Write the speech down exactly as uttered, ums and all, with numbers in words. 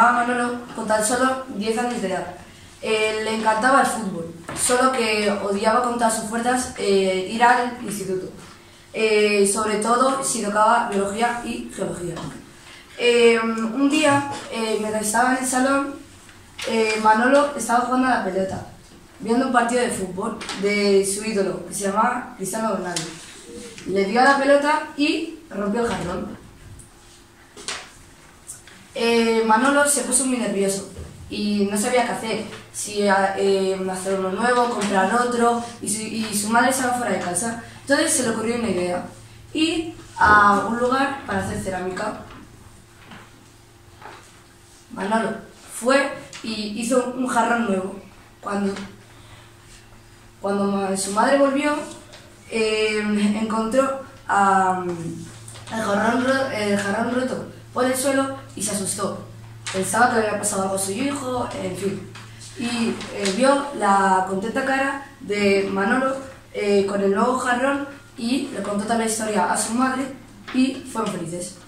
llamaba Manolo con tan solo diez años de edad. Eh, le encantaba el fútbol, solo que odiaba con todas sus fuerzas eh, ir al instituto, eh, sobre todo si tocaba biología y geología. Eh, un día, eh, mientras estaba en el salón, eh, Manolo estaba jugando a la pelota, viendo un partido de fútbol de su ídolo, que se llamaba Cristiano Ronaldo. Le dio a la pelota y rompió el jarrón. Eh, Manolo se puso muy nervioso y no sabía qué hacer, si eh, hacer uno nuevo, comprar otro, y su, y su madre estaba fuera de casa. Entonces se le ocurrió una idea, ir a un lugar para hacer cerámica. Manolo fue y hizo un jarrón nuevo. Cuando, cuando su madre volvió, eh, encontró a, el, jarrón, el jarrón roto por el suelo y se asustó. Pensaba que le había pasado algo a su hijo, en fin. Y eh, vio la contenta cara de Manolo eh, con el nuevo jarrón y le contó toda la historia a su madre y fueron felices.